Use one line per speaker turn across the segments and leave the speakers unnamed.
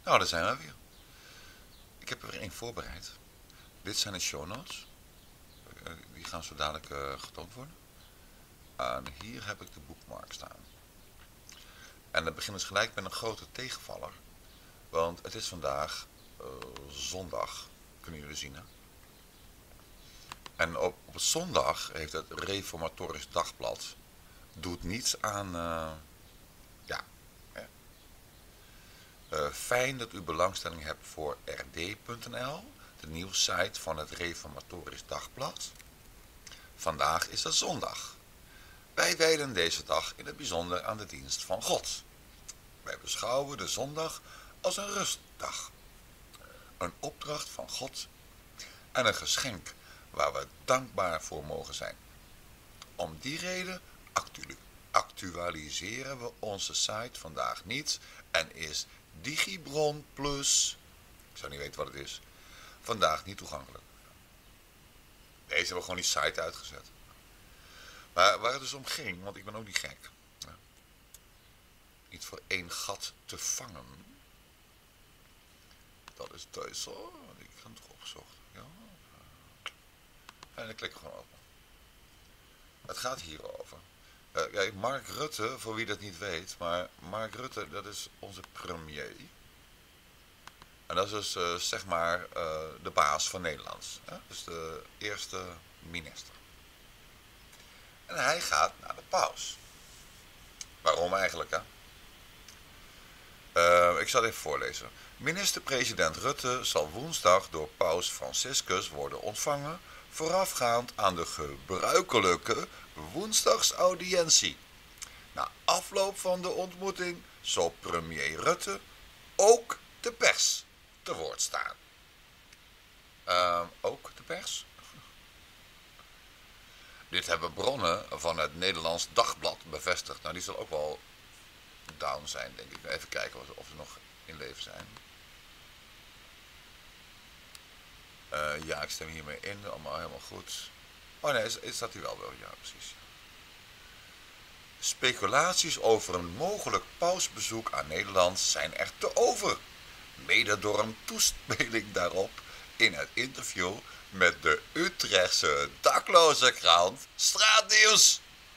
Nou, daar zijn we weer. Ik heb er weer één voorbereid. Dit zijn de show notes. Die gaan zo dadelijk getoond worden. En hier heb ik de bookmark staan. En dan beginnen we gelijk met een grote tegenvaller. Want het is vandaag zondag. Kunnen jullie zien, hè? En op het zondag heeft het Reformatorisch Dagblad doet niets aan ja, fijn dat u belangstelling hebt voor rd.nl, de nieuwssite van het Reformatorisch Dagblad. Vandaag is het zondag. Wij wijden deze dag in het bijzonder aan de dienst van God. Wij beschouwen de zondag als een rustdag, een opdracht van God en een geschenk waar we dankbaar voor mogen zijn. Om die reden actualiseren we onze site vandaag niet en is Digibron Plus, ik zou niet weten wat het is, vandaag niet toegankelijk. Deze hebben we gewoon die site uitgezet. Maar waar het dus om ging, want ik ben ook niet gek, niet voor één gat te vangen, dat is thuis hoor, ik heb het toch opgezocht. Ja. En dan klik ik gewoon open. Het gaat hierover. Kijk, Mark Rutte, voor wie dat niet weet, maar Mark Rutte, dat is onze premier. En dat is dus zeg maar de baas van Nederland. Hè? Dus de eerste minister. En hij gaat naar de paus. Waarom eigenlijk, hè? Ik zal het even voorlezen. Minister-president Rutte zal woensdag door paus Franciscus worden ontvangen, voorafgaand aan de gebruikelijke woensdagsaudiëntie. Na afloop van de ontmoeting zal premier Rutte ook de pers te woord staan. Ook de pers? Dit hebben bronnen van het Nederlands Dagblad bevestigd. Nou, die zal ook wel down zijn, denk ik. Even kijken of ze nog in leven zijn. Ja, ik stem hiermee in. Allemaal helemaal goed. Oh nee, is dat hij wel wel? Ja, precies. Speculaties over een mogelijk pausbezoek aan Nederland zijn echter over. Mede door een toespeling daarop in het interview met de Utrechtse dakloze krant Straatnieuws.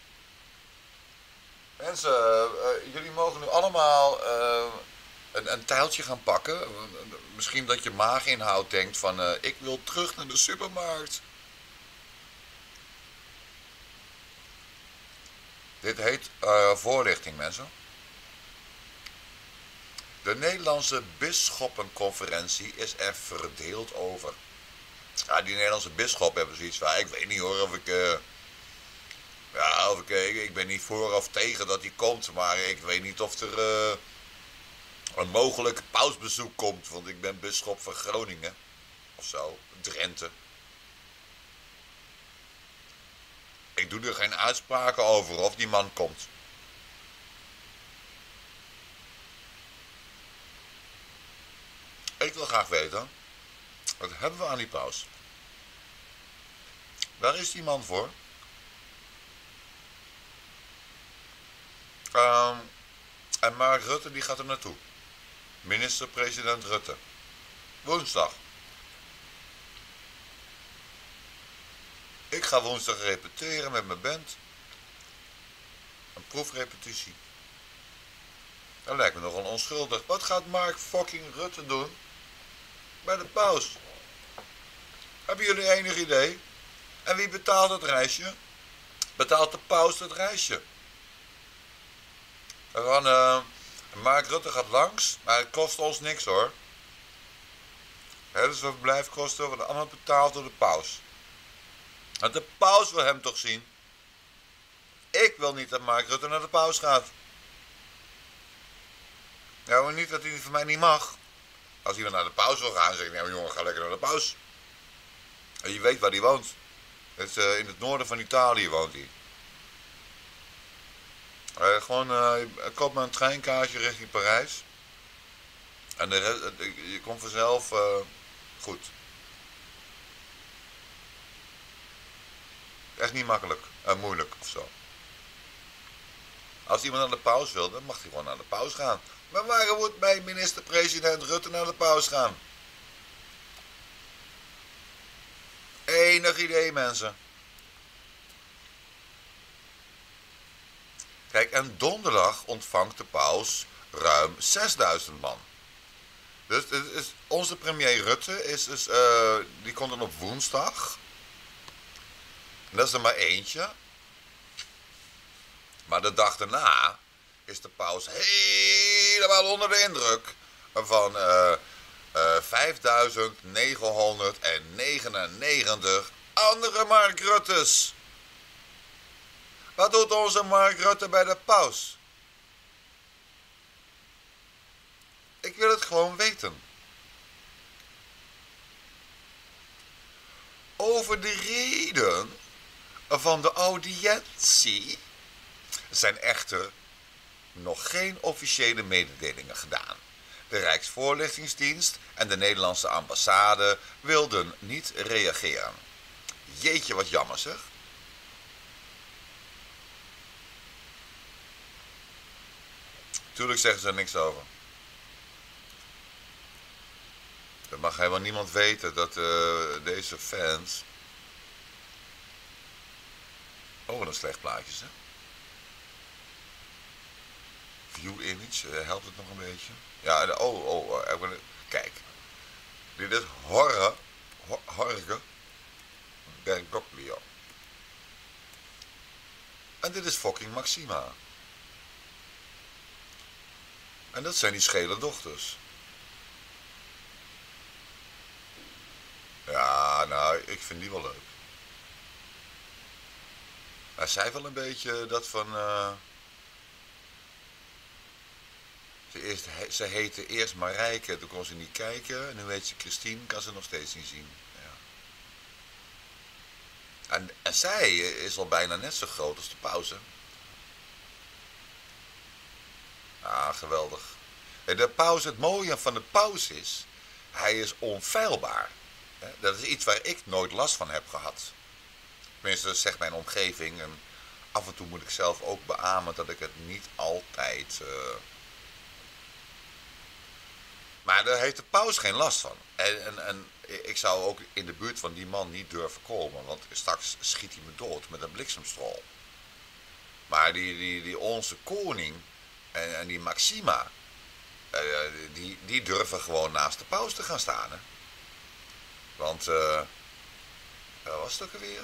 Mensen, jullie mogen nu allemaal een tijltje gaan pakken. Misschien dat je maaginhoud denkt van ik wil terug naar de supermarkt. Dit heet voorlichting, mensen. De Nederlandse Bisschoppenconferentie is er verdeeld over. Ja, die Nederlandse bisschoppen hebben zoiets van, ik weet niet hoor of ik... ik ben niet voor of tegen dat die komt, maar ik weet niet of er een mogelijk pausbezoek komt, want ik ben bisschop van Groningen, of zo, Drenthe. Ik doe er geen uitspraken over of die man komt. Ik wil graag weten, wat hebben we aan die paus? Waar is die man voor? En Mark Rutte die gaat er naartoe. Minister-president Rutte. Woensdag. Ik ga woensdag repeteren met mijn band. Een proefrepetitie. Dat lijkt me nogal onschuldig. Wat gaat Mark fucking Rutte doen bij de paus? Hebben jullie enig idee? En wie betaalt het reisje? Betaalt de paus het reisje? Mark Rutte gaat langs, maar het kost ons niks hoor. Dus verblijfkosten worden allemaal betaald door de paus. Want de paus wil hem toch zien? Ik wil niet dat Mark Rutte naar de paus gaat. Ja, maar niet dat hij van mij niet mag. Als iemand naar de paus wil gaan, zeg ik, nee jongen, ga lekker naar de paus. En je weet waar hij woont. Het is, in het noorden van Italië woont hij. Koop maar een treinkaartje richting Parijs. En je komt vanzelf goed. Echt niet makkelijk. Moeilijk of zo. Als iemand naar de paus wil, dan mag hij gewoon naar de paus gaan. Maar waarom moet mijn minister-president Rutte naar de paus gaan? Enig idee, mensen. Kijk, en donderdag ontvangt de paus ruim 6000 man. Dus onze premier Rutte die komt dan op woensdag. En dat is er maar eentje. Maar de dag daarna is de paus helemaal onder de indruk van 5999 andere Mark Rutte's. Wat doet onze Mark Rutte bij de paus? Ik wil het gewoon weten. Over de reden van de audiëntie zijn echter nog geen officiële mededelingen gedaan. De Rijksvoorlichtingsdienst en de Nederlandse ambassade wilden niet reageren. Jeetje, wat jammer zeg. Tuurlijk zeggen ze er niks over. Dat mag helemaal niemand weten dat deze fans... Oh, wat een slecht plaatje, hè? View image, helpt het nog een beetje? Ja, kijk. Dit is Jorge Bergoglio. En dit is fucking Maxima. En dat zijn die schele dochters. Ja, nou, ik vind die wel leuk. Maar zij wel een beetje dat van... Ze heette eerst Marijke, toen kon ze niet kijken. En nu heet ze Christine, kan ze nog steeds niet zien. Ja. En zij is al bijna net zo groot als de pauze. Ah, geweldig. De paus, het mooie van de paus is, hij is onfeilbaar. Dat is iets waar ik nooit last van heb gehad. Tenminste, dat zegt mijn omgeving. En af en toe moet ik zelf ook beamen dat ik het niet altijd... Maar daar heeft de paus geen last van. En ik zou ook in de buurt van die man niet durven komen. Want straks schiet hij me dood met een bliksemstraal. Maar die onze koning en die Maxima... die durven gewoon naast de paus te gaan staan. Hè? Want... wat was het ook alweer?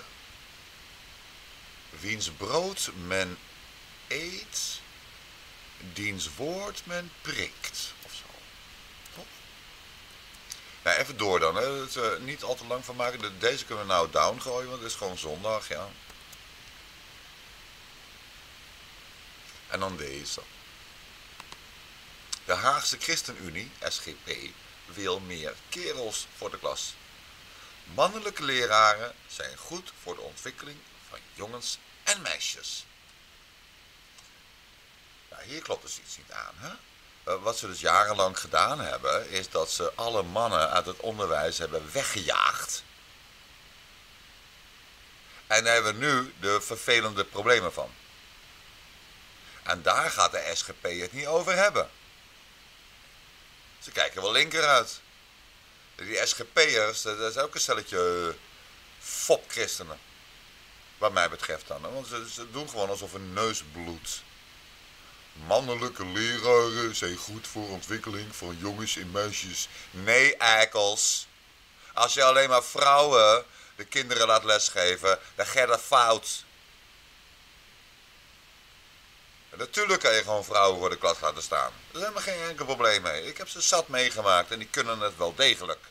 Wiens brood men eet... diens woord men prikt. Of zo. Toch? Nou, even door dan. Hè. Het, niet al te lang van maken. Deze kunnen we nou down gooien, want het is gewoon zondag. Ja. En dan deze. De Haagse ChristenUnie, SGP, wil meer kerels voor de klas. Mannelijke leraren zijn goed voor de ontwikkeling van jongens en meisjes. Nou, hier klopt dus iets niet aan. Hè? Wat ze dus jarenlang gedaan hebben, is dat ze alle mannen uit het onderwijs hebben weggejaagd. En daar hebben we nu de vervelende problemen van. En daar gaat de SGP het niet over hebben. Ze kijken wel linker uit. Die SGP'ers, dat is ook een stelletje fopchristenen. Wat mij betreft dan. Hè? Want ze doen gewoon alsof een neus bloedt. Mannelijke leraren zijn goed voor ontwikkeling van jongens en meisjes. Nee, eikels. Als je alleen maar vrouwen de kinderen laat lesgeven, dan gaat dat fout. En natuurlijk kan je gewoon vrouwen voor de klas laten staan. Er is helemaal geen enkel probleem mee. Ik heb ze zat meegemaakt en die kunnen het wel degelijk.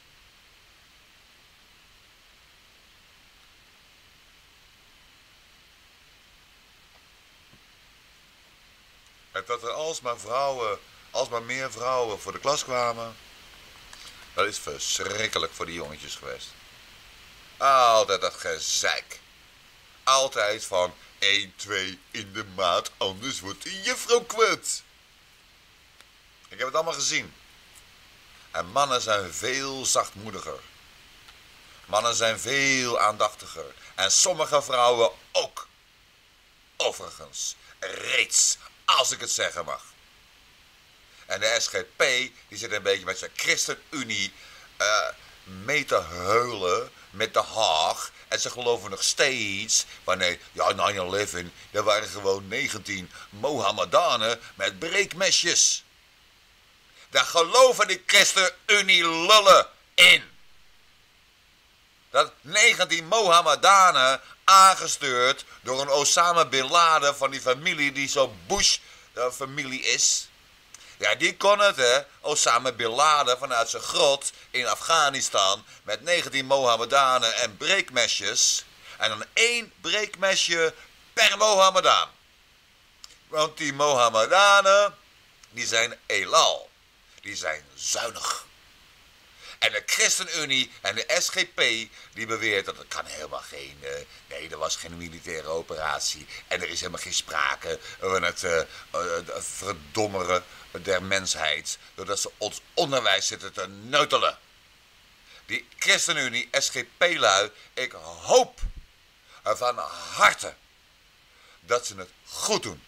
En dat er alsmaar meer vrouwen voor de klas kwamen, dat is verschrikkelijk voor die jongetjes geweest. Altijd dat gezeik. Altijd van 1, 2 in de maat, anders wordt de juffrouw kwijt. Ik heb het allemaal gezien. En mannen zijn veel zachtmoediger. Mannen zijn veel aandachtiger. En sommige vrouwen ook. Overigens, reeds, als ik het zeggen mag. En de SGP, die zit een beetje met zijn ChristenUnie mee te heulen met de Haag. En ze geloven nog steeds, wanneer, ja, 9/11, er waren gewoon 19 Mohammedanen met breekmesjes. Daar geloven die ChristenUnie lullen in. Dat 19 Mohammedanen, aangestuurd door een Osama Bin Laden van die familie die zo Bush-familie is. Ja, die kon het, hè. Osama Bin Laden vanuit zijn grot in Afghanistan met 19 Mohammedanen en breekmesjes. En dan 1 breekmesje per Mohammedaan. Want die Mohammedanen, die zijn elal. Die zijn zuinig. En de ChristenUnie en de SGP, die beweert dat er kan helemaal geen, nee, er was geen militaire operatie. En er is helemaal geen sprake van het verdommeren der mensheid, doordat ze ons onderwijs zitten te neutelen. Die ChristenUnie, SGP-lui, ik hoop van harte dat ze het goed doen.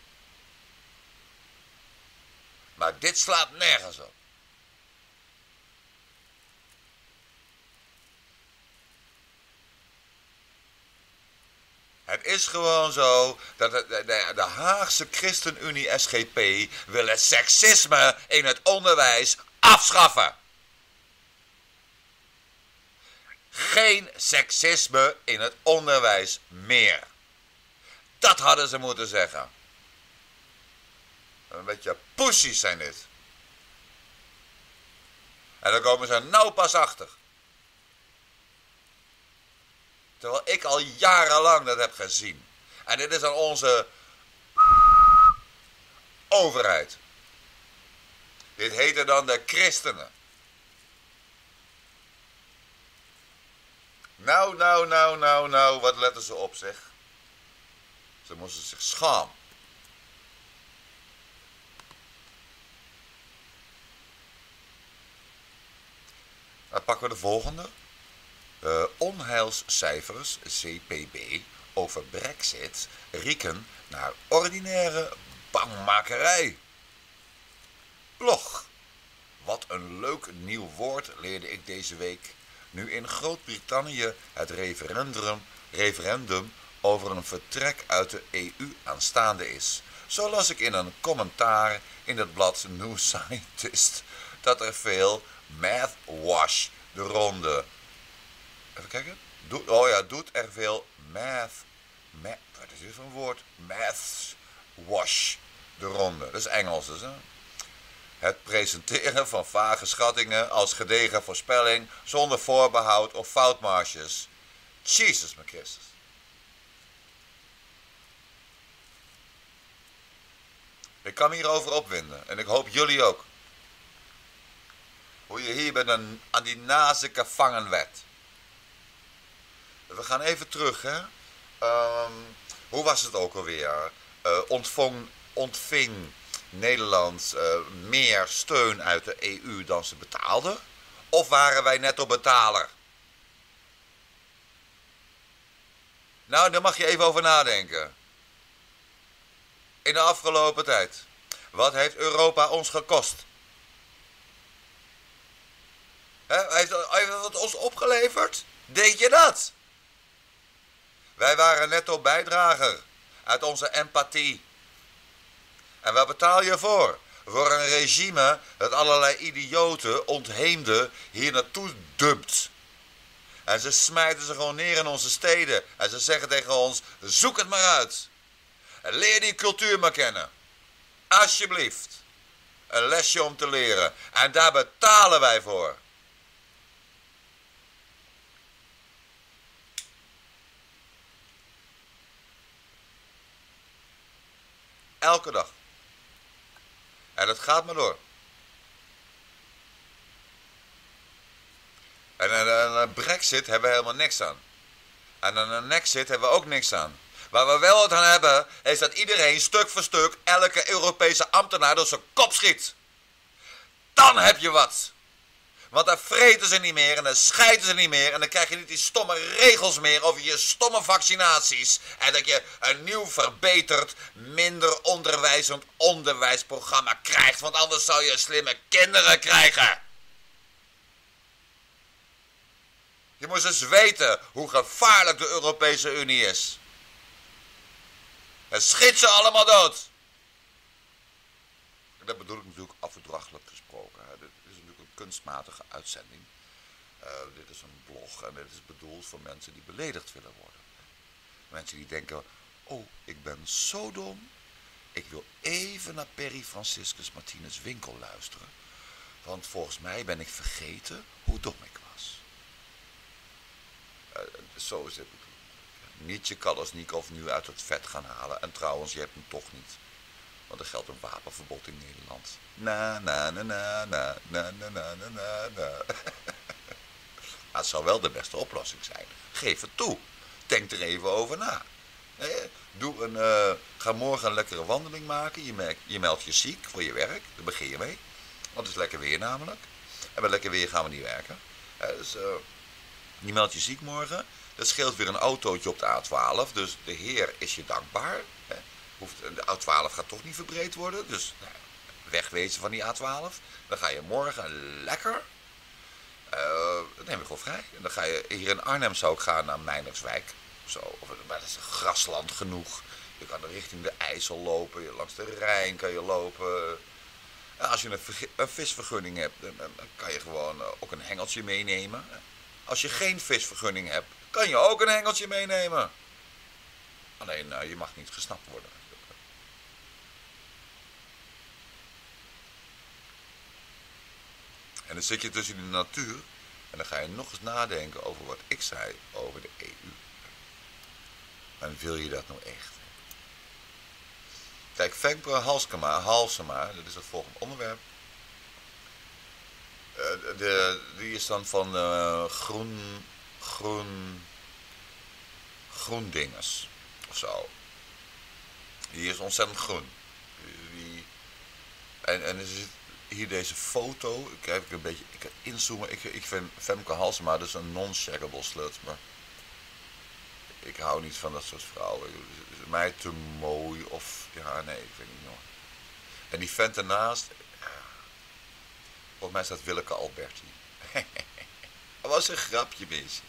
Maar dit slaat nergens op. Het is gewoon zo dat de Haagse ChristenUnie SGP wil het seksisme in het onderwijs afschaffen. Geen seksisme in het onderwijs meer. Dat hadden ze moeten zeggen. Een beetje pussies zijn dit. En dan komen ze nou pas achter. Terwijl ik al jarenlang dat heb gezien. En dit is aan onze overheid. Dit heten dan de christenen. Nou, wat letten ze op, zeg. Ze moesten zich schamen. Dan pakken we de volgende. Onheilscijfers, CPB, over Brexit rieken naar ordinaire bangmakerij. Blog. Wat een leuk nieuw woord leerde ik deze week. Nu in Groot-Brittannië het referendum over een vertrek uit de EU aanstaande is. Zo las ik in een commentaar in het blad New Scientist dat er veel mathwash de ronde. Even kijken. Doet er veel wat is dit voor een woord? Mathwash de ronde. Dat is Engels dus, hè? Het presenteren van vage schattingen als gedegen voorspelling zonder voorbehoud of foutmarges. Jezus mijn Christus. Ik kan me hierover opwinden en ik hoop jullie ook. Hoe je hier aan die nazen gevangen werd. We gaan even terug, hè. Hoe was het ook alweer? Ontving Nederland meer steun uit de EU dan ze betaalden? Of waren wij netto betaler? Nou, daar mag je even over nadenken. In de afgelopen tijd. Wat heeft Europa ons gekost? Heeft het ons opgeleverd? Deed je dat? Wij waren netto bijdrager uit onze empathie. En waar betaal je voor? Voor een regime dat allerlei idioten, ontheemden, hier naartoe dumpt. En ze smijten ze gewoon neer in onze steden. En ze zeggen tegen ons, zoek het maar uit. En leer die cultuur maar kennen. Alsjeblieft. Een lesje om te leren. En daar betalen wij voor. Elke dag. En dat gaat maar door. En aan een Brexit hebben we helemaal niks aan. En aan een Nexit hebben we ook niks aan. Waar we wel wat aan hebben, is dat iedereen stuk voor stuk elke Europese ambtenaar door zijn kop schiet. Dan heb je wat. Want dan vreten ze niet meer en dan scheiden ze niet meer. En dan krijg je niet die stomme regels meer over je stomme vaccinaties. En dat je een nieuw verbeterd, minder onderwijzend onderwijsprogramma krijgt. Want anders zou je slimme kinderen krijgen. Je moest eens weten hoe gevaarlijk de Europese Unie is. En schiet ze allemaal dood. En dat bedoel ik natuurlijk afdrachtelijk gesproken. Dit is natuurlijk een kunstmatige uitzending. Dit is een blog en dit is bedoeld voor mensen die beledigd willen worden. Mensen die denken, oh, ik ben zo dom. Ik wil even naar Perry Franciscus Martinez Winkel luisteren. Want volgens mij ben ik vergeten hoe dom ik was. Zo is dit bedoeld. Niet je Kalashnikov nu uit het vet gaan halen. En trouwens, je hebt hem toch niet. Want er geldt een wapenverbod in Nederland. Na, na, na, na, na, na, na, na, na, na. Maar het zou wel de beste oplossing zijn. Geef het toe. Denk er even over na. Ga morgen een lekkere wandeling maken. Je meldt je ziek voor je werk. Daar begin je mee. Want het is lekker weer namelijk. En bij lekker weer gaan we niet werken. Dus je meldt je ziek morgen. Dat scheelt weer een autootje op de A12. Dus de Heer is je dankbaar. De A12 gaat toch niet verbreed worden. Dus wegwezen van die A12. Dan ga je morgen lekker. Dan neem je gewoon vrij. En dan ga je hier in Arnhem zou ik gaan naar Meinerswijk. Zo, maar dat is grasland genoeg. Je kan richting de IJssel lopen. Langs de Rijn kan je lopen. En als je een visvergunning hebt, dan kan je gewoon ook een hengeltje meenemen. Als je geen visvergunning hebt, kan je ook een hengeltje meenemen. Alleen, je mag niet gesnapt worden. En dan zit je tussen de natuur en dan ga je nog eens nadenken over wat ik zei over de EU. En wil je dat nou echt? Kijk, Femke Halsema, dat is het volgende onderwerp. Die is dan van GroenDinges of zo. Die is ontzettend groen. En er zit hier deze foto. Ik kan een beetje inzoomen. Ik vind Femke Halsema dus een non-shaggable slut. Maar ik hou niet van dat soort vrouwen. Is het mij te mooi of... Ja, nee, ik weet niet nog. En die vent ernaast... Volgens mij staat Willeke Alberti. Dat was een grapje, mensen.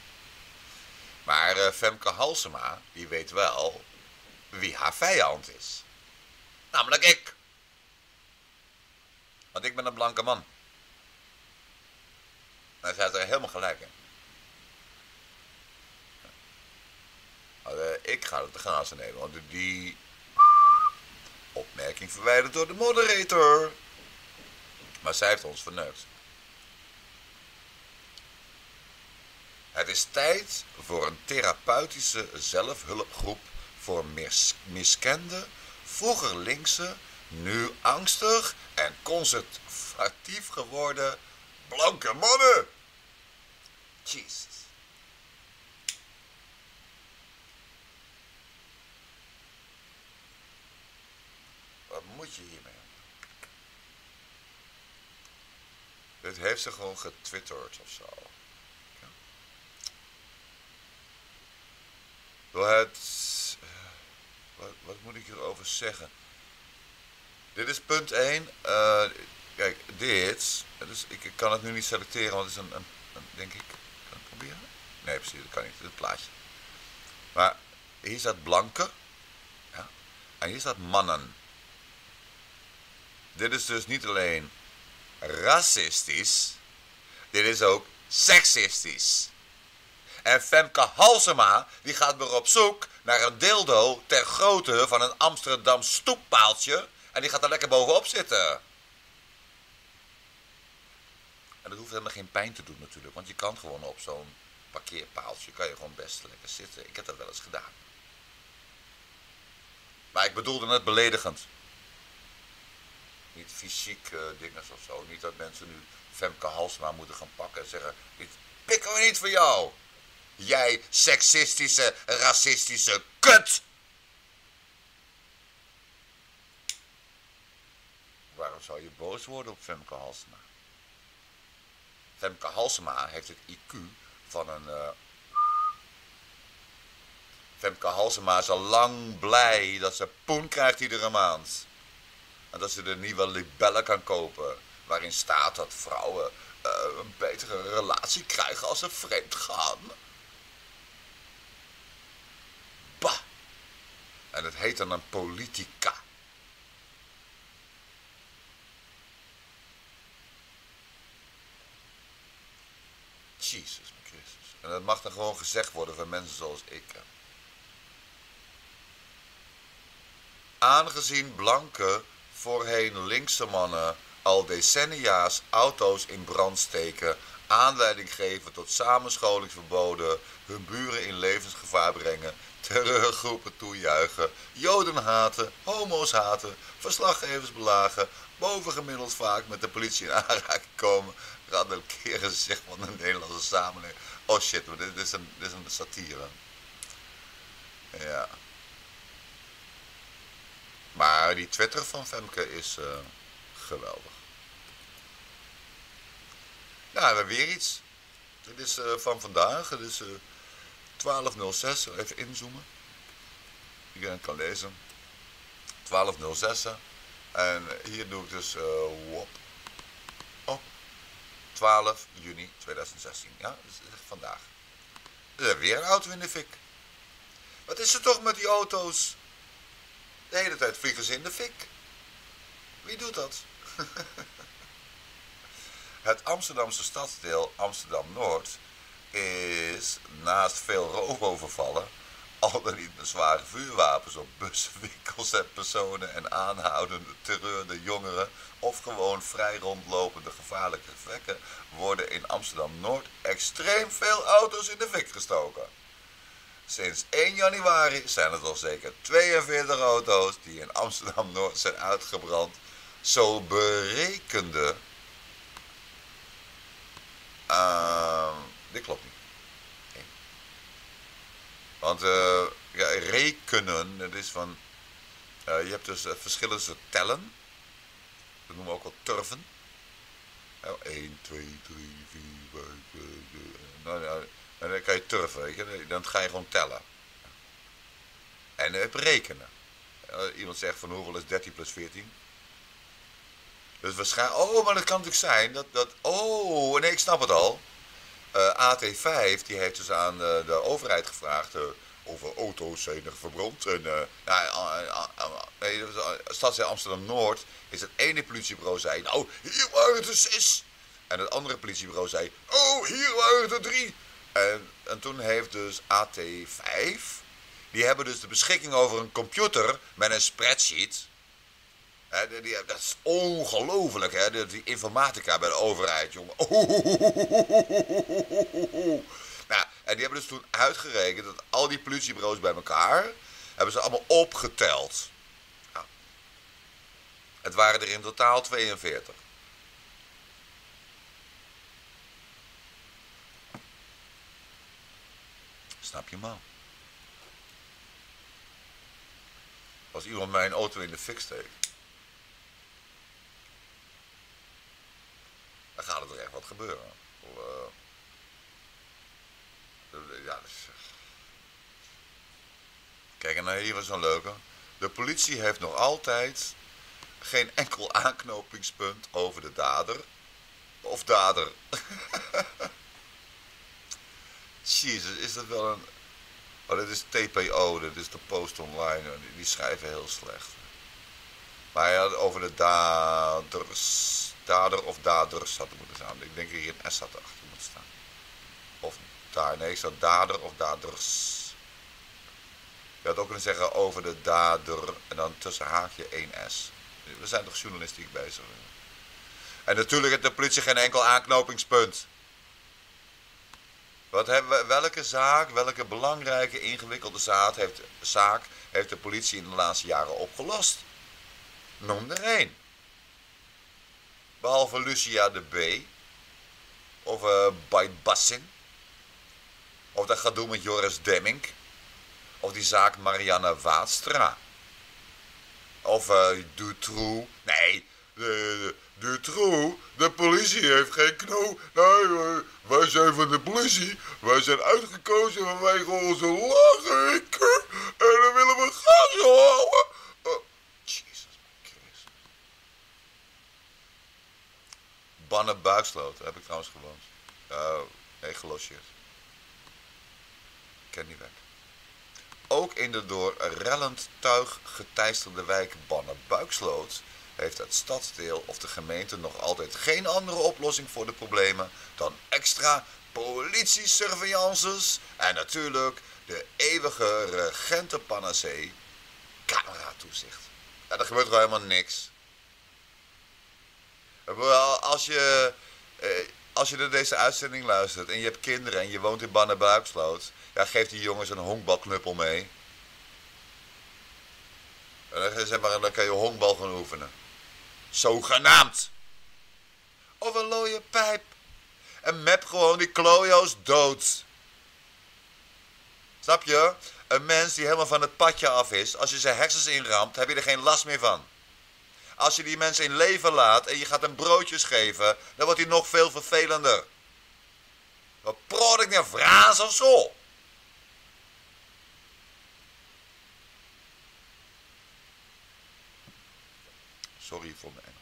Maar Femke Halsema, die weet wel wie haar vijand is. Namelijk ik. Want ik ben een blanke man. En zij heeft er helemaal gelijk in. Ik ga het te grazen nemen, want die opmerking verwijderd door de moderator. Maar zij heeft ons verneukt. Het is tijd voor een therapeutische zelfhulpgroep voor miskende, vroeger linkse, nu angstig en conservatief geworden blanke mannen. Jezus. Wat moet je hiermee? Dit heeft ze gewoon getwitterd of zo. Wat moet ik hierover zeggen? Dit is punt 1. Kijk, dit. Dus ik kan het nu niet selecteren, want het is een denk ik. Kan ik proberen? Nee, precies, dat kan niet. Dit plaatje. Maar hier staat blanke. Ja, en hier staat mannen. Dit is dus niet alleen racistisch. Dit is ook seksistisch. En Femke Halsema, die gaat weer op zoek naar een dildo ter grootte van een Amsterdam stoeppaaltje. En die gaat er lekker bovenop zitten. En dat hoeft helemaal geen pijn te doen natuurlijk. Want je kan gewoon op zo'n parkeerpaaltje, kan je gewoon best lekker zitten. Ik heb dat wel eens gedaan. Maar ik bedoelde het beledigend. Niet fysiek dingen of zo. Niet dat mensen nu Femke Halsema moeten gaan pakken en zeggen, dit pikken we niet voor jou. Jij seksistische, racistische kut! Waarom zou je boos worden op Femke Halsema? Femke Halsema heeft het IQ van een... Femke Halsema is al lang blij dat ze poen krijgt iedere maand. En dat ze de nieuwe libellen kan kopen. Waarin staat dat vrouwen een betere relatie krijgen als ze vreemd gaan. Bah! En het heet dan een politica. Jezus Christus. En dat mag dan gewoon gezegd worden van mensen zoals ik. Aangezien blanke, voorheen linkse mannen al decennia's auto's in brand steken, aanleiding geven tot samenscholingsverboden, hun buren in levensgevaar brengen, terreurgroepen toejuichen, joden haten, homo's haten, verslaggevers belagen, bovengemiddeld vaak met de politie in aanraking komen, radicaliseren ze zich van de Nederlandse samenleving. Oh shit, dit is een satire. Ja. Maar die Twitter van Femke is geweldig. Nou, we hebben weer iets. Dit is van vandaag. Dit is 1206. Even inzoomen. Iedereen kan lezen. 1206. En hier doe ik dus wop. Oh. 12 juni 2016. Ja, dat is vandaag. We hebben weer een auto in de fik. Wat is er toch met die auto's? De hele tijd vliegen ze in de fik. Wie doet dat? Het Amsterdamse stadsdeel Amsterdam-Noord is naast veel roofovervallen al dan niet met zware vuurwapens op bussen, winkels en personen en aanhoudende terreurde jongeren of gewoon vrij rondlopende gevaarlijke gevechten worden in Amsterdam-Noord extreem veel auto's in de fik gestoken. Sinds 1 januari zijn er al zeker 42 auto's die in Amsterdam-Noord zijn uitgebrand. Zo berekende... dit klopt niet. Nee. Want ja, rekenen, dat is van... je hebt dus verschillende tellen. Dat noemen we ook wel turven. 1, 2, 3, 4, 5, 6, 7... En dan kan je turven, weet je. Dan ga je gewoon tellen. En rekenen. Iemand zegt van hoeveel is 13 plus 14? Dus waarschijnlijk... Oh, maar dat kan natuurlijk zijn oh, nee, ik snap het al. AT5, die heeft dus aan de overheid gevraagd... hoeveel auto's zijn er verbrand. En nee, Stadsdeel Amsterdam-Noord is het ene politiebureau zei... Nou, hier waren het er 6. En het andere politiebureau zei... Oh, hier waren het er 3. En toen heeft dus AT5, die hebben dus de beschikking over een computer met een spreadsheet. Dat is ongelooflijk, hè, die informatica bij de overheid, jongen. Nou, en die hebben dus toen uitgerekend dat al die politiebureaus bij elkaar, hebben ze allemaal opgeteld. Nou, het waren er in totaal 42. Snap je man? Als iemand mijn auto in de fik steekt, dan gaat er toch echt wat gebeuren. Ja, dus... Kijk, en hier was zo'n leuke. De politie heeft nog altijd geen enkel aanknopingspunt over de dader. Of dader. Jezus, is dat wel een... Oh, dit is TPO, dit is de Post Online. Die schrijven heel slecht. Maar ja, over de daders... Dader of daders had er moeten staan. Ik denk dat hier een S had erachter moeten staan. Of daar, nee, ik zou dader of daders. Je had ook kunnen zeggen over de dader en dan tussen haakje 1 S. We zijn toch journalistiek bezig. En natuurlijk heeft de politie geen enkel aanknopingspunt. Welke belangrijke, ingewikkelde zaak heeft de politie in de laatste jaren opgelost? Noem er één. Behalve Lucia de B. Of Bite Bassin. Of dat gaat doen met Joris Demmink. Of die zaak Marianne Waadstra. Of Dutroux. Nee, Dutroux, de politie heeft geen knoop. Nee, wij zijn van de politie. Wij zijn uitgekozen vanwege onze lage IQ. En dan willen we graag zo houden. Jezus Christus. Banne Buiksloot, daar heb ik trouwens gewoond. Nee, gelogeerd. Ken die weg. Ook in de door rellend tuig geteisterde wijk Banne-Buiksloot heeft het stadsdeel of de gemeente nog altijd geen andere oplossing voor de problemen dan extra politie-surveillances en natuurlijk de eeuwige regentenpanacee, cameratoezicht. Ja, er gebeurt gewoon helemaal niks. Als je naar deze uitzending luistert en je hebt kinderen en je woont in Banne-Buiksloot, ja, geef die jongens een honkbalknuppel mee. En dan kan je honkbal gaan oefenen. Zogenaamd. Of een looie pijp. En map gewoon die klojo's dood. Snap je? Een mens die helemaal van het padje af is, als je zijn hersens inramt, heb je er geen last meer van. Als je die mensen in leven laat en je gaat hem broodjes geven, dan wordt hij nog veel vervelender. Wat praat ik nou, Frans of zo? Sorry voor mijn Engels.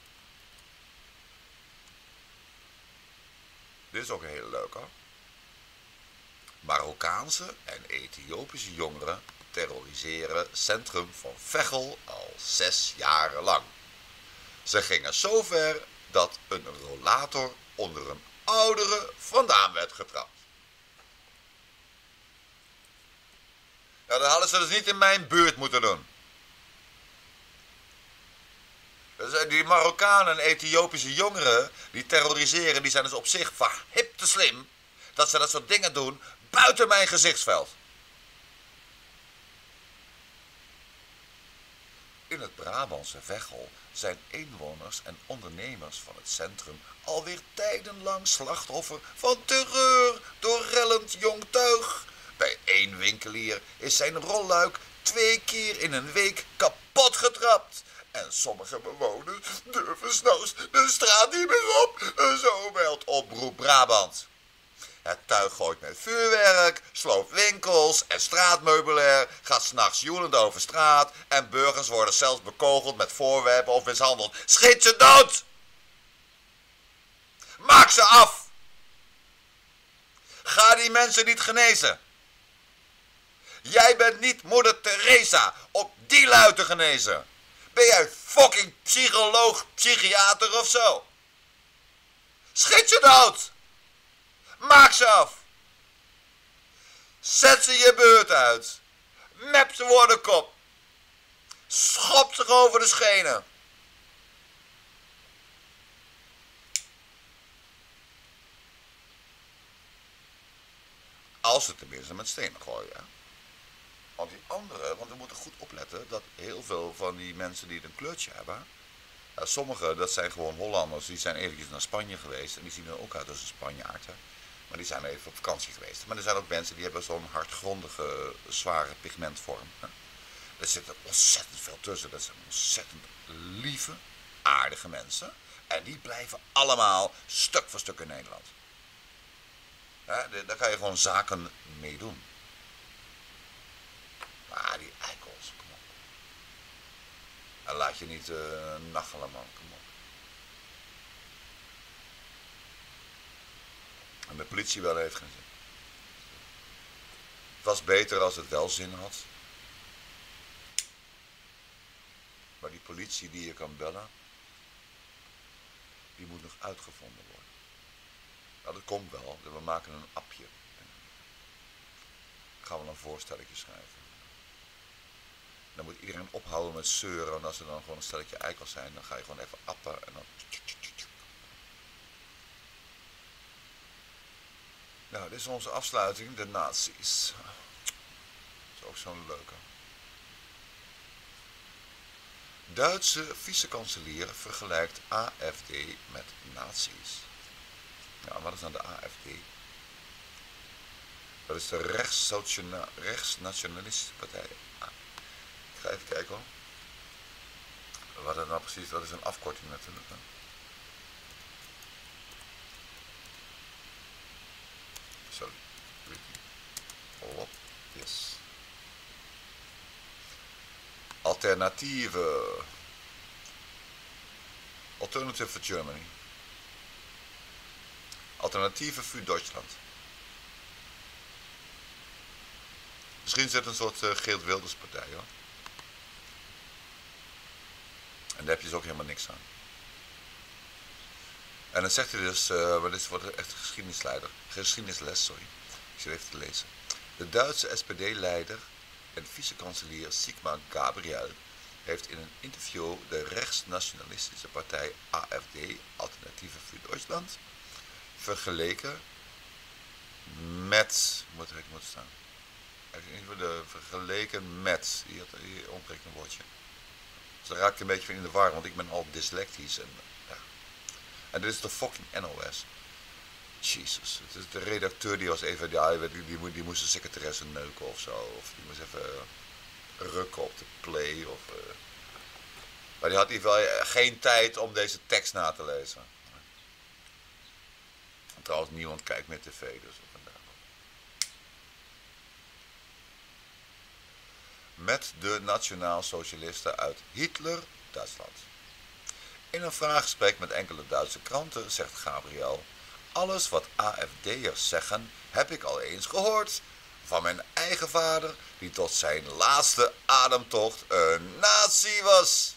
Dit is ook een hele leuke. Marokkaanse en Ethiopische jongeren terroriseren centrum van Veghel al 6 jaren lang. Ze gingen zo ver dat een rollator onder een oudere vandaan werd getrapt. Ja, dat hadden ze dus niet in mijn buurt moeten doen. Die Marokkanen en Ethiopische jongeren die terroriseren, die zijn dus op zich van hip te slim dat ze dat soort dingen doen buiten mijn gezichtsveld. In het Brabantse Veghel zijn inwoners en ondernemers van het centrum alweer tijdenlang slachtoffer van terreur door rellend jong tuig. Bij één winkelier is zijn rolluik 2 keer in een week kapot getrapt. En sommige bewoners durven 's nachts de straat niet meer op. Zo meldt Omroep Brabant. Het tuig gooit met vuurwerk, sloopt winkels en straatmeubilair, gaat 's nachts joelend over straat en burgers worden zelfs bekogeld met voorwerpen of mishandeld. Schiet ze dood! Maak ze af! Ga die mensen niet genezen. Jij bent niet moeder Teresa om die lui te genezen. Ben jij fucking psycholoog, psychiater of zo? Schiet ze dood! Maak ze af! Zet ze je beurt uit! Mep ze voor de kop! Schop ze over de schenen! Als ze tenminste met stenen gooien. Want die anderen, want we moeten goed opletten dat heel veel van die mensen die een kleurtje hebben, sommigen dat zijn gewoon Hollanders, die zijn eventjes naar Spanje geweest en die zien er ook uit als een Spanjaard. Maar die zijn even op vakantie geweest. Maar er zijn ook mensen die hebben zo'n hardgrondige, zware pigmentvorm. Er zit er ontzettend veel tussen. Dat zijn ontzettend lieve, aardige mensen. En die blijven allemaal stuk voor stuk in Nederland. Daar kan je gewoon zaken mee doen. Maar die eikels, kom op. En laat je niet nachelen, man, kom op. En de politie wel heeft geen zin. Het was beter als het wel zin had. Maar die politie die je kan bellen, die moet nog uitgevonden worden. Nou, dat komt wel. We maken een appje. Ik ga wel een voorstelletje schrijven. Dan moet iedereen ophouden met zeuren. En als er dan gewoon een stelletje eikels zijn, dan ga je gewoon even appen en dan... Nou, dit is onze afsluiting, de nazi's. Dat is ook zo'n leuke. Duitse vicekanselier vergelijkt AFD met nazi's. Ja, wat is dan de AFD? Dat is de rechtsnationalistische partij. Ik ga even kijken hoor. Wat is nou precies, dat is een afkorting natuurlijk. Hè? sorry. Oh, yes. Alternative for Germany. Alternatieven voor Duitsland. Misschien is het een soort Geert Wilders partij, hoor. En daar heb je dus ook helemaal niks aan. En dan zegt hij dus, maar dit wordt echt geschiedenisles, sorry. Ik zit even te lezen. De Duitse SPD-leider en vice-kanselier Sigmar Gabriel heeft in een interview de rechtsnationalistische partij AfD, Alternatieven voor Duitsland, vergeleken met, moet staan, vergeleken met, hier ontbreekt een woordje. Dus daar raak ik een beetje van in de war, want ik ben al dyslectisch en ja. En dit is de fucking NOS. Jezus, het is de redacteur die was even, ja, die moest de secretaresse neuken of zo, of die moest even rukken op de play, of... Maar die had in ieder geval geen tijd om deze tekst na te lezen. Trouwens, niemand kijkt meer tv, dus vandaag. Met de nationaal-socialisten uit Hitler-Duitsland. In een vraaggesprek met enkele Duitse kranten zegt Gabriel: alles wat AfD'ers zeggen heb ik al eens gehoord. Van mijn eigen vader, die tot zijn laatste ademtocht een nazi was.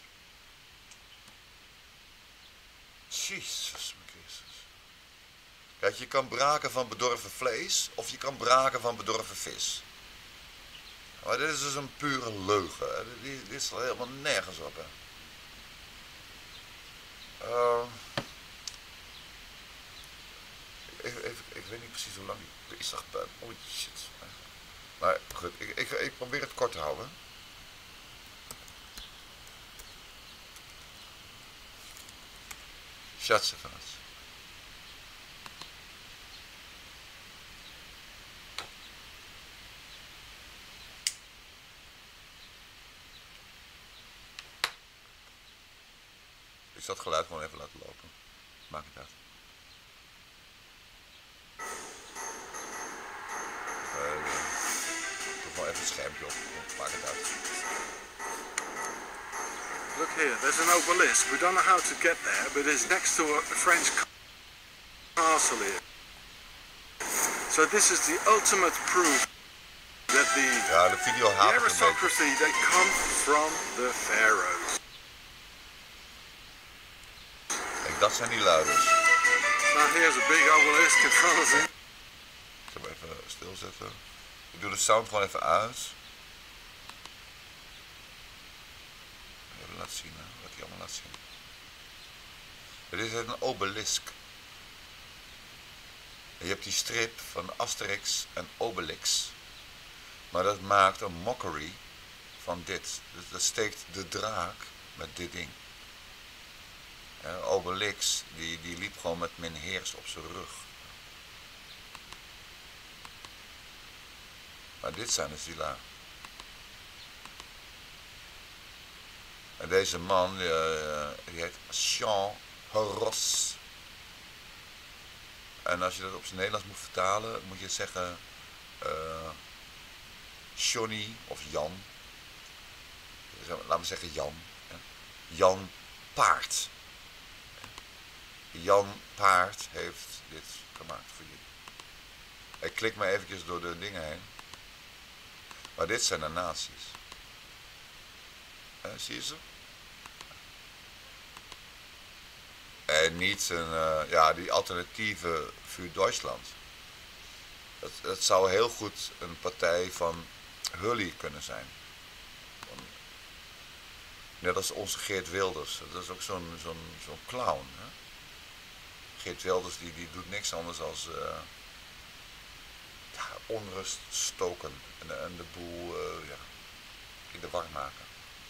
Jezus Christus. Kijk, je kan braken van bedorven vlees of je kan braken van bedorven vis. Maar dit is dus een pure leugen. Hè. Dit is er helemaal nergens op. Hè. Ik weet niet precies hoe lang die bezig ben. Oh shit. Maar goed, ik probeer het kort te houden. Schatzevans. Ik zal het geluid gewoon even laten lopen. Maakt niet uit. Toch wel even een schermpje op. Maakt het uit.
Look here, there's an obelisk. We don't know how to get there, but it's next to a French castle here. So this is the ultimate proof that the aristocracy, they come from the pharaohs.
Kijk, dat zijn die luiders.
Now here's a big obelisk in front of him.
Ik ga hem even stilzetten. Ik doe de sound gewoon even uit. Even laten zien, hè, wat hij allemaal laat zien. Dit is een obelisk. En je hebt die strip van Asterix en Obelix. Maar dat maakt een mockery van dit. Dus dat steekt de draak met dit ding. Obelix, die liep gewoon met mijn heers op zijn rug. Maar dit zijn dus die lui. En deze man, die heet Jean Horos. En als je dat op zijn Nederlands moet vertalen, moet je zeggen Johnny of Jan. Laten we zeggen Jan. Jan Paard. Jan Paard heeft dit gemaakt voor jullie. Ik klik maar eventjes door de dingen heen. Maar dit zijn de nazi's. Zie je ze? En niet die alternatieve voor Duitsland. Het zou heel goed een partij van Hully kunnen zijn. Net als onze Geert Wilders. Dat is ook zo'n clown. Hè? Geert Wilders die doet niks anders als onrust stoken. En de boel in de war maken.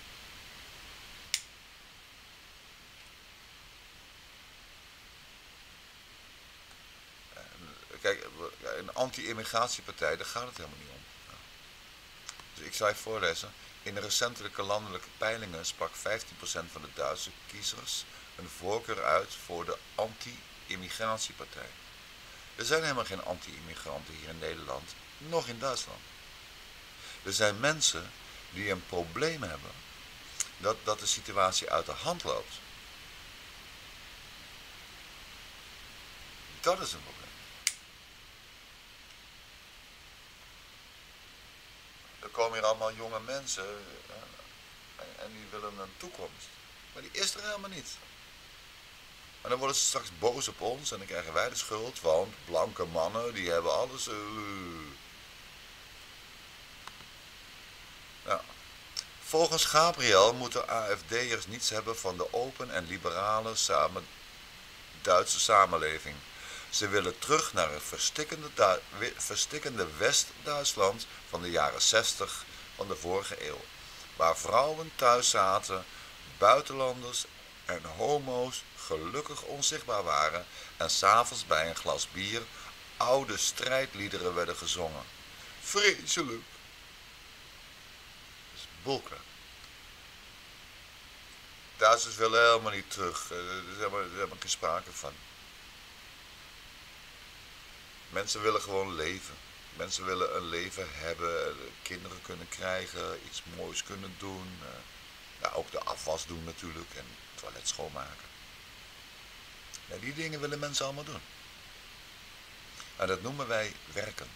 Kijk, een anti-immigratiepartij, daar gaat het helemaal niet om. Dus ik zal je voorlezen. In de recentelijke landelijke peilingen sprak 15% van de Duitse kiezers een voorkeur uit voor de anti-immigratiepartij. Er zijn helemaal geen anti-immigranten hier in Nederland, nog in Duitsland. Er zijn mensen die een probleem hebben dat de situatie uit de hand loopt. Dat is een probleem. Er komen hier allemaal jonge mensen en die willen een toekomst. Maar die is er helemaal niet. En dan worden ze straks boos op ons en dan krijgen wij de schuld, want blanke mannen die hebben alles. Ja. Volgens Gabriel moeten AFD'ers niets hebben van de open en liberale Duitse samenleving. Ze willen terug naar het verstikkende West-Duitsland van de jaren 60 van de vorige eeuw. Waar vrouwen thuis zaten, buitenlanders en homo's gelukkig onzichtbaar waren en 's avonds bij een glas bier oude strijdliederen werden gezongen. Vreselijk. Dat is bullcrap. Duitsers willen helemaal niet terug. Er is helemaal geen sprake van. Mensen willen gewoon leven. Mensen willen een leven hebben, kinderen kunnen krijgen, iets moois kunnen doen. Ja, ook de afwas doen natuurlijk en het toilet schoonmaken. Ja, die dingen willen mensen allemaal doen. En dat noemen wij werken.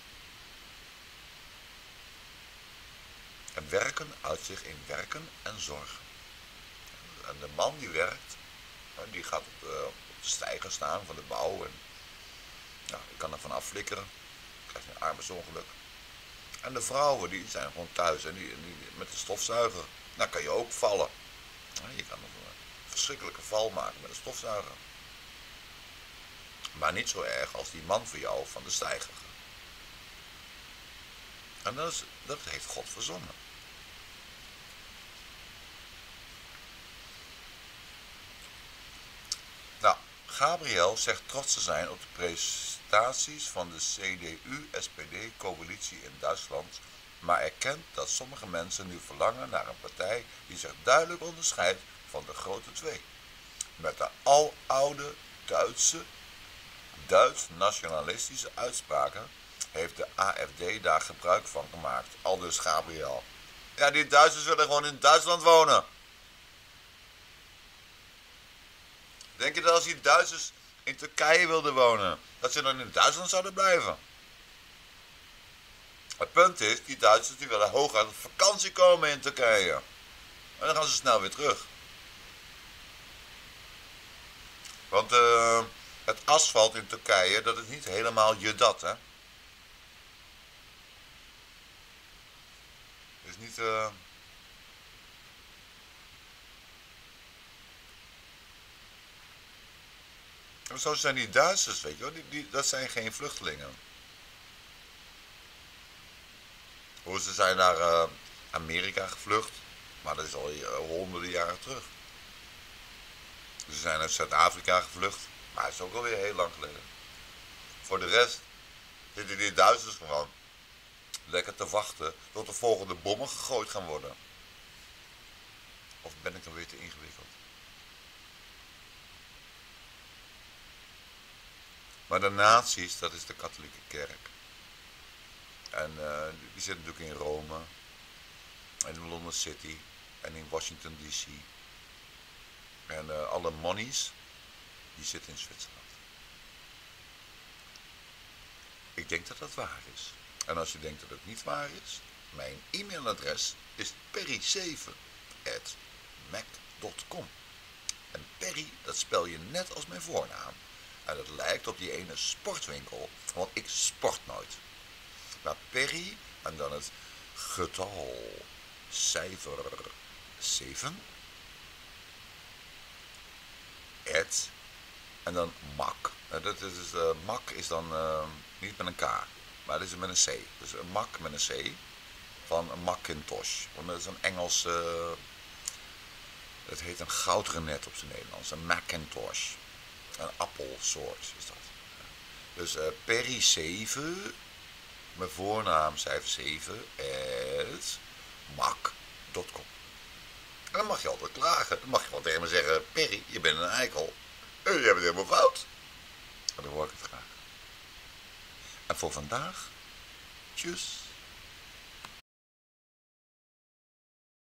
En werken uit zich in werken en zorgen. En de man die werkt, die gaat op de steiger staan van de bouw en nou, die kan er van afflikkeren. Krijgt een arbeidsongeluk. En de vrouwen die zijn gewoon thuis en die met de stofzuiger. Nou kan je ook vallen. Je kan een verschrikkelijke val maken met een stofzuiger. Maar niet zo erg als die man voor jou van de steiger. En dat heeft God verzonnen. Nou, Gabriel zegt trots te zijn op de prestaties van de CDU-SPD-coalitie in Duitsland, maar erkent dat sommige mensen nu verlangen naar een partij die zich duidelijk onderscheidt van de grote twee. Met de aloude Duits-nationalistische uitspraken heeft de AFD daar gebruik van gemaakt, aldus Gabriel. Ja, die Duitsers willen gewoon in Duitsland wonen. Denk je dat als die Duitsers in Turkije wilden wonen, dat ze dan in Duitsland zouden blijven? Het punt is, die Duitsers die willen hooguit op vakantie komen in Turkije. En dan gaan ze snel weer terug. Want het asfalt in Turkije, dat is niet helemaal dat, hè. Het is niet... Zo zijn die Duitsers, weet je wel, dat zijn geen vluchtelingen. Ze zijn naar Amerika gevlucht, maar dat is al honderden jaren terug. Ze zijn uit Zuid-Afrika gevlucht, maar dat is ook alweer heel lang geleden. Voor de rest zitten die Duitsers gewoon lekker te wachten tot de volgende bommen gegooid gaan worden. Of ben ik dan weer te ingewikkeld? Maar de nazi's, dat is de katholieke kerk. En die zitten natuurlijk in Rome, en in London City, en in Washington DC. En alle monies, die zitten in Zwitserland. Ik denk dat dat waar is. En als je denkt dat het niet waar is, mijn e-mailadres is perry7@mac.com. En Perry, dat spel je net als mijn voornaam. En dat lijkt op die ene sportwinkel, want ik sport nooit. Maar Perry, en dan het getal cijfer 7, en dan Mac. Mac is dan niet met een K, maar dat is met een C. Dus een Mac met een C van een Macintosh. Want dat is een Engels, het heet een goudrenet op zijn Nederlands, een Macintosh. Een appelsoort is dat. Dus Perry 7, mijn voornaam cijfer 7, mac.com. En dan mag je altijd klagen. Dan mag je wel tegen me zeggen, Perry, je bent een eikel. En je hebt het helemaal fout. En dan hoor ik het graag. En voor vandaag, tjus.